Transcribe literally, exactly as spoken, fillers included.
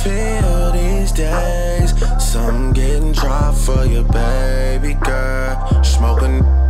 feel these days? Something getting dry for you, baby girl. Smoking